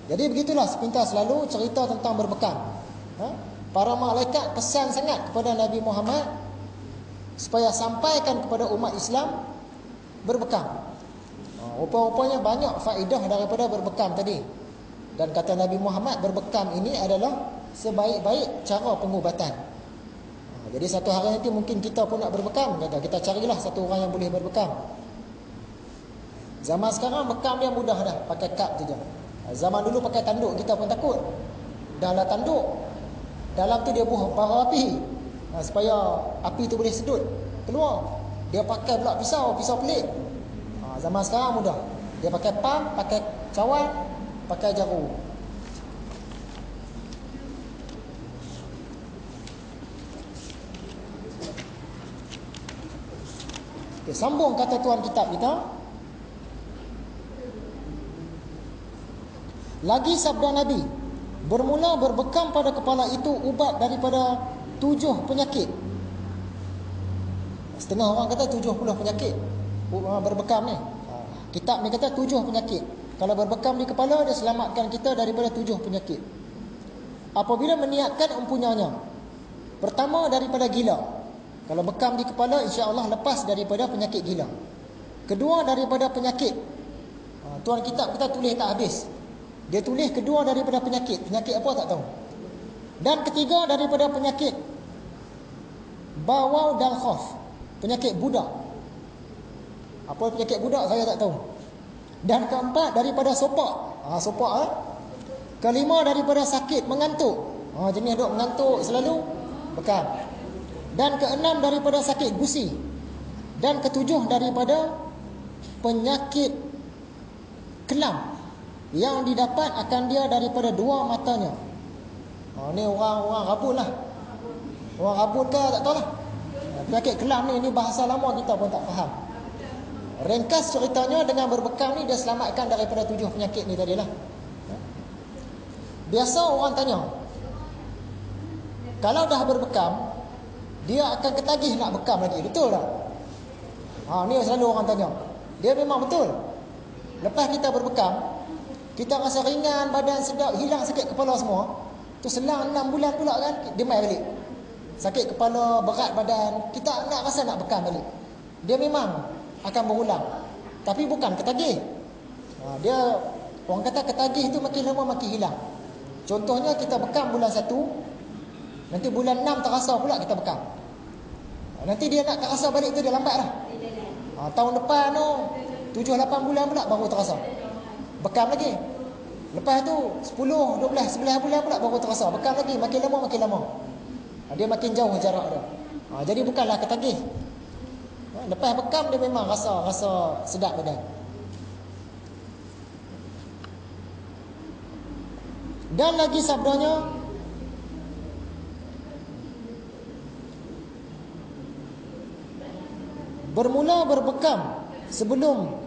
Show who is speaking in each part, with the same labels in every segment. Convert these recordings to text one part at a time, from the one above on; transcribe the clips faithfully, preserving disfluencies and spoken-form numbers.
Speaker 1: Jadi begitulah sepintas selalu cerita tentang berbekam. Ha? Para malaikat pesan sangat kepada Nabi Muhammad supaya sampaikan kepada umat Islam berbekam. Ha, rupa-rupanya banyak faedah daripada berbekam tadi. Dan kata Nabi Muhammad, berbekam ini adalah sebaik-baik cara pengubatan. Ha, jadi satu hari nanti mungkin kita pun nak berbekam, kata kita carilah satu orang yang boleh berbekam. Zaman sekarang bekam dia mudah dah, pakai kad je. Zaman dulu pakai tanduk, kita pun takut. Dalam tanduk, dalam tu dia buah bara api, ha, supaya api tu boleh sedut keluar. Dia pakai pula pisau, pisau pelik. Ha, zaman sekarang mudah. Dia pakai pam, pakai cawan, pakai jarum. Okay, sambung kata tuan kitab kita. Lagi sabda Nabi, bermula berbekam pada kepala itu ubat daripada tujuh penyakit. Setengah orang kata tujuh puluh penyakit berbekam ni. Kitab ni kata tujuh penyakit. Kalau berbekam di kepala, dia selamatkan kita daripada tujuh penyakit. Apabila meniatkan empunyanya. Pertama, daripada gila. Kalau bekam di kepala, insya Allah lepas daripada penyakit gila. Kedua, daripada penyakit. Tuan kitab kita tulis tak habis. Dia tulis kedua daripada penyakit. Penyakit apa tak tahu. Dan ketiga daripada penyakit bawau dan khaf. Penyakit budak. Apa penyakit budak saya tak tahu. Dan keempat daripada sopak. Ha, sopak ha? Kelima daripada sakit mengantuk. Ha, jenis duk mengantuk selalu, bekam. Dan keenam daripada sakit gusi. Dan ketujuh daripada penyakit kelam yang didapat akan dia daripada dua matanya. Ha, ni orang-orang rabun lah. Orang rabun ke tak tahu lah. Penyakit kelam ni, ni bahasa lama kita pun tak faham. Ringkas ceritanya, dengan berbekam ni dia selamatkan daripada tujuh penyakit ni tadilah. Biasa orang tanya, kalau dah berbekam, dia akan ketagih nak bekam lagi, betul tak? Ha, ni selalu orang tanya. Dia memang betul. Lepas kita berbekam, kita rasa ringan, badan sedap, hilang sakit kepala semua. Tu selang enam bulan pula kan, dia mai balik. Sakit kepala, berat badan, kita nak rasa nak bekam balik. Dia memang akan berulang. Tapi bukan ketagih. Ha, dia, orang kata ketagih tu makin lama makin hilang. Contohnya kita bekam bulan satu, nanti bulan enam terasa pula kita bekam. Ha, nanti dia nak terasa balik tu dia lambat lah. Ha, tahun depan tu, tujuh lapan bulan pula baru terasa. Bekam lagi. Lepas tu sepuluh, dua belas, sebelas bulan pula baru terasa. Bekam lagi, makin lama makin lama. Ha, dia makin jauh jarak dia. Ha, jadi bukanlah ketagih. Ha, lepas bekam dia memang rasa rasa sedap badan. Dan lagi sabdanya, bermula berbekam sebelum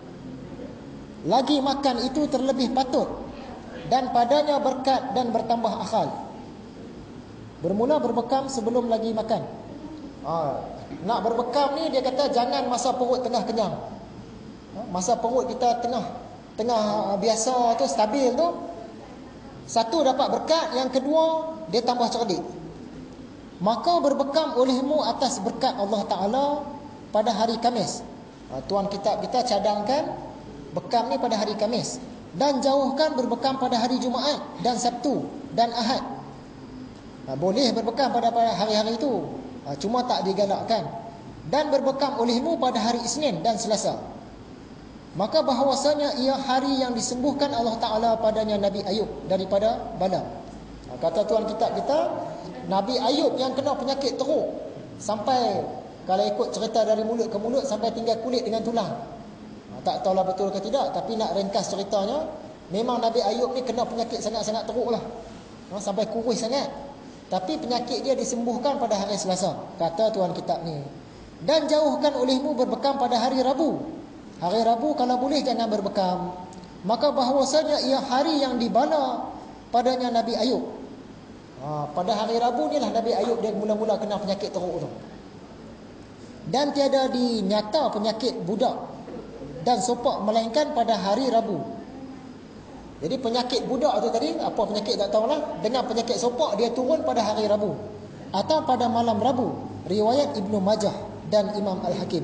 Speaker 1: lagi makan itu terlebih patut, dan padanya berkat dan bertambah akal. Bermula berbekam sebelum lagi makan. Ha, nak berbekam ni dia kata jangan masa perut tengah kenyang. Ha, masa perut kita tengah tengah biasa tu, stabil tu, satu dapat berkat, yang kedua dia tambah cerdik. Maka berbekam olehmu atas berkat Allah Ta'ala pada hari Khamis. Ha, tuan kitab kita cadangkan bekam ni pada hari Khamis, dan jauhkan berbekam pada hari Jumaat dan Sabtu dan Ahad. Ha, boleh berbekam pada hari-hari itu, ha, cuma tak digalakkan. Dan berbekam olehmu pada hari Isnin dan Selasa. Maka bahawasanya ia hari yang disembuhkan Allah Ta'ala padanya Nabi Ayub daripada bala. Ha, kata tuan kitab kita, Nabi Ayub yang kena penyakit teruk, sampai kalau ikut cerita dari mulut ke mulut, sampai tinggal kulit dengan tulang. Tak tahulah betul ke tidak, tapi nak ringkas ceritanya, memang Nabi Ayub ni kena penyakit sangat-sangat teruk lah, ha, sampai kurus sangat. Tapi penyakit dia disembuhkan pada hari Selasa, kata tuan kitab ni. Dan jauhkan olehmu berbekam pada hari Rabu. Hari Rabu kalau boleh jangan berbekam. Maka bahawasanya ia hari yang dibala padanya Nabi Ayub. Ha, pada hari Rabu ni lah Nabi Ayub dia mula-mula kena penyakit teruk tu. Dan tiada dinyata penyakit budak dan sopak melainkan pada hari Rabu. Jadi penyakit budak tu tadi, apa penyakit tak tahulah, dengan penyakit sopak dia turun pada hari Rabu atau pada malam Rabu. Riwayat Ibnu Majah dan Imam Al-Hakim.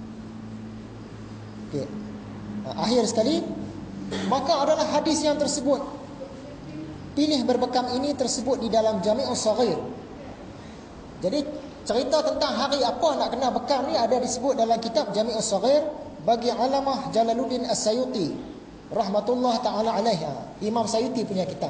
Speaker 1: Okey. Akhir sekali, maka adalah hadis yang tersebut, pilih berbekam ini tersebut di dalam Jami'us Saghir. Jadi cerita tentang hari apa nak kena bekam ni ada disebut dalam kitab Jami'us Saghir bagi Alamah Jalaluddin As-Sayuti rahmatullah ta'ala alaiha, Imam Sayuti punya kitab.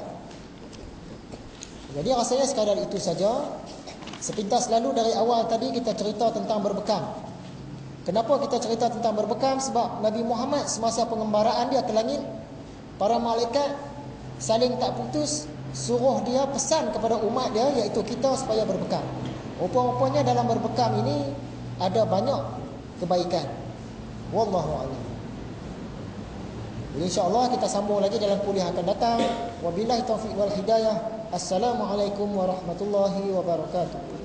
Speaker 1: Jadi rasanya sekadar itu saja. Sepintas lalu dari awal tadi kita cerita tentang berbekam. Kenapa kita cerita tentang berbekam? Sebab Nabi Muhammad semasa pengembaraan dia ke langit, para malaikat saling tak putus suruh dia pesan kepada umat dia, iaitu kita, supaya berbekam. Rupa-rupanya dalam berbekam ini ada banyak kebaikan. Wallahu a'lam. InsyaAllah kita sambung lagi dalam kuliah akan datang. Wabillahi taufiq wal hidayah. Assalamualaikum warahmatullahi wabarakatuh.